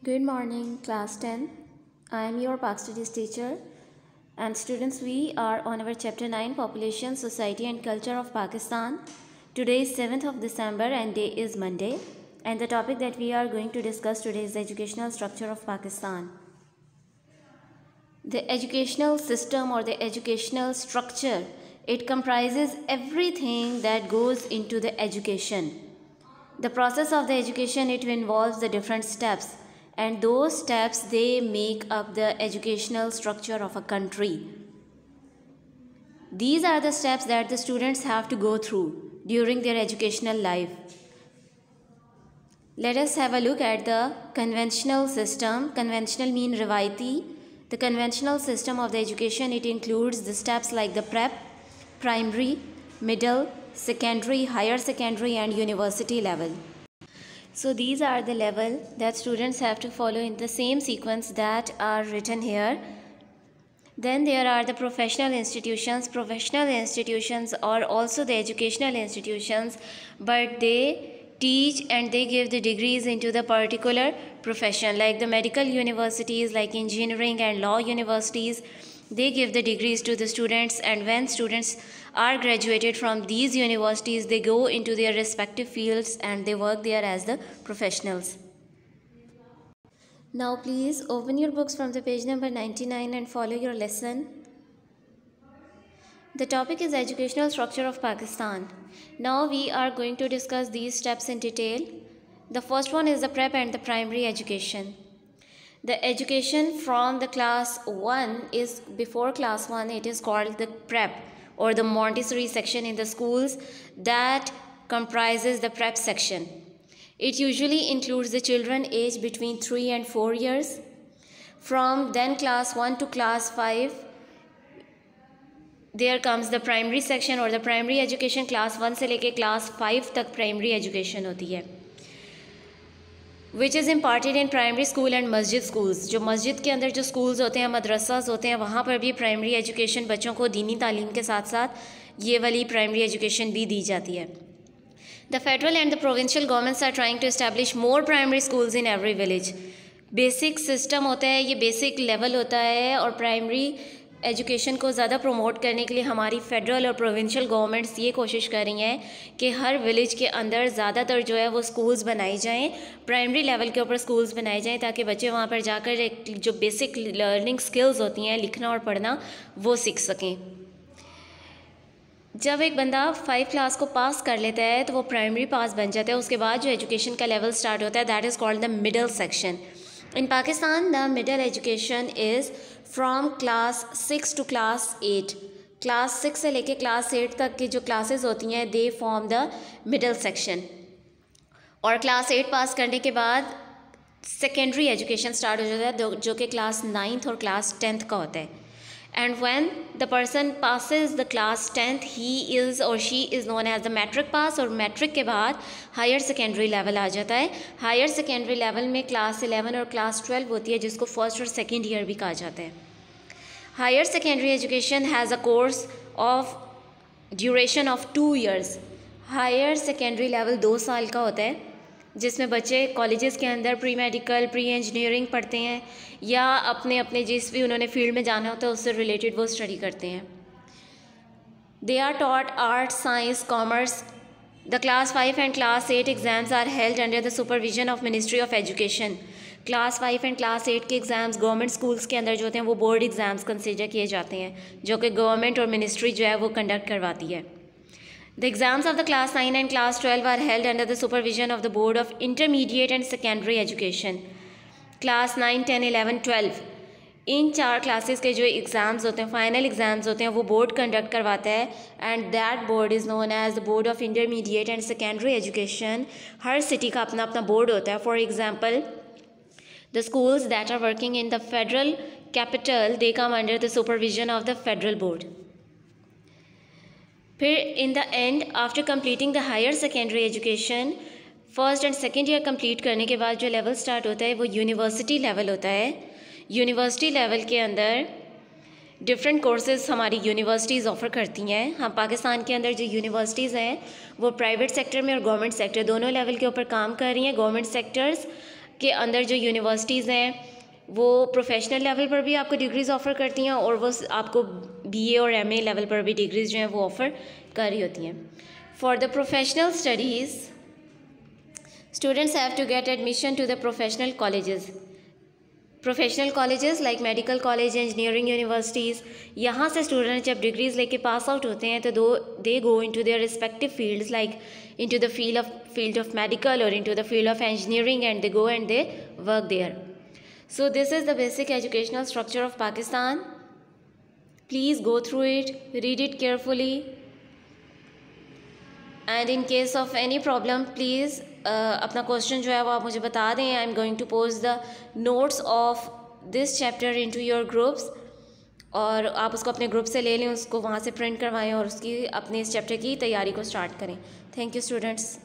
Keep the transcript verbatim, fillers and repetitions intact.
Good morning, class ten. I am your Pak Studies teacher. And students, we are on our chapter nine, Population, Society and Culture of Pakistan. Today is seventh of December and day is Monday. And the topic that we are going to discuss today is the educational structure of Pakistan. The educational system or the educational structure, it comprises everything that goes into the education. The process of the education, it involves the different steps. And those steps, they make up the educational structure of a country. These are the steps that the students have to go through during their educational life. Let us have a look at the conventional system. Conventional mean rivaiti. The conventional system of the education, it includes the steps like the prep, primary, middle, secondary, higher secondary and university level. So these are the level that students have to follow in the same sequence that are written here. Then there are the professional institutions. Professional institutions are also the educational institutions, but they teach and they give the degrees into the particular profession, like the medical universities, like engineering and law universities. They give the degrees to the students, and when students are graduated from these universities, they go into their respective fields and they work there as the professionals. Now please open your books from the page number ninety-nine and follow your lesson. The topic is educational structure of Pakistan. Now we are going to discuss these steps in detail. The first one is the prep and the primary education. The education from the class one is before class one, it is called the prep or the Montessori section in the schools that comprises the prep section. It usually includes the children aged between three and four years. From then class one to class five, there comes the primary section or the primary education. Class one से लेके class five तक primary education होती है, which is imparted in primary school and masjid schools. जो मस्जिद के अंदर जो schools होते हैं, मदरसास होते हैं, वहाँ पर भी primary education बच्चों को दीनी तालीम के साथ साथ ये वाली primary education भी दी जाती है. The federal and the provincial governments are trying to establish more primary schools in every village. Basic system होता है, ये basic level होता है, और primary एजुकेशन को ज़्यादा प्रमोट करने के लिए हमारी फेडरल और प्रोविंशियल गवर्नमेंट्स ये कोशिश कर रही हैं कि हर विलेज के अंदर ज़्यादातर जो है वो स्कूल्स बनाई जाएं, प्राइमरी लेवल के ऊपर स्कूल्स बनाए जाएं, ताकि बच्चे वहाँ पर जाकर एक जो बेसिक लर्निंग स्किल्स होती हैं, लिखना और पढ़ना, वो सीख सकें. जब एक बंदा फाइव क्लास को पास कर लेता है तो वो प्राइमरी पास बन जाता है. उसके बाद जो एजुकेशन का लेवल स्टार्ट होता है, that is called the middle section. In Pakistan, the middle education is from class six to class eight. Class six से लेके class eight तक की जो classes होती हैं, they form the middle section. और class eight पास करने के बाद secondary education start हो जाता है, जो कि class ninth और class tenth का होता है. And when the person passes the class tenth, he is or she is known as the metric pass. और metric के बाद higher secondary level आ जाता है. higher secondary level में class eleven और class twelve होती है, जिसको first और second year भी कहा जाता है. higher secondary education has a course of duration of two years. higher secondary level दो साल का होता है, जिसमें बच्चे कॉलेजेस के अंदर प्री मेडिकल, प्री इंजीनियरिंग पढ़ते हैं, या अपने अपने जिस भी उन्होंने फील्ड में जाना होता है उससे रिलेटेड वो स्टडी करते हैं. They are taught art, science, commerce. The class five and class eight exams are held under the supervision of ministry of education. Class five and class eight के एग्ज़ाम्स गवर्नमेंट स्कूल्स के अंदर जो होते हैं वो board exams consider किए जाते हैं, जो कि गवर्नमेंट और मिनिस्ट्री जो है वो कंडक्ट करवाती है. The exams of the class nine and class twelve are held under the supervision of the Board of Intermediate and Secondary Education. Class nine, ten, eleven, twelve इन चार क्लासेस के जो exams होते हैं, फाइनल एग्ज़ाम्स होते हैं, वो board conduct करवाता है. And that board is known as the board of intermediate and secondary education. हर सिटी का अपना अपना बोर्ड होता है. For example, the schools that are working in the federal capital, they come under the supervision of the federal board. फिर in the end, after completing the higher secondary education, first and second year complete करने के बाद जो level start होता है वो university level होता है. यूनिवर्सिटी लेवल के अंदर डिफरेंट कोर्सेज हमारी यूनिवर्सिटीज़ ऑफ़र करती हैं. हम पाकिस्तान के अंदर जो यूनिवर्सिटीज़ हैं वो प्राइवेट सेक्टर में और गवर्नमेंट सेक्टर दोनों लेवल के ऊपर काम कर रही हैं. गवर्नमेंट सेक्टर्स के अंदर जो यूनिवर्सिटीज़ हैं वो प्रोफेशनल लेवल पर भी आपको डिग्रीज़ ऑफ़र करती हैं और वो आपको बीए और एमए लेवल पर भी डिग्रीज़ जो हैं वो ऑफ़र कर रही होती हैं. For the professional studies students have to get admission to the professional colleges. Professional colleges like medical college, engineering universities, यहाँ से स्टूडेंट जब डिग्रीज़ लेके पास आउट होते हैं तो though they go into their respective fields like into the field of field of medical और into the field of engineering and they go and they work there. So this is the basic educational structure of Pakistan. Please go through it, read it carefully, and in case of any problem, please uh, अपना question जो है वो आप मुझे बता दें. I am going to post the notes of this chapter into your groups, और आप उसको अपने ग्रुप से ले लें, उसको वहाँ से प्रिंट करवाएं और उसकी अपने इस चैप्टर की तैयारी को स्टार्ट करें. Thank you students.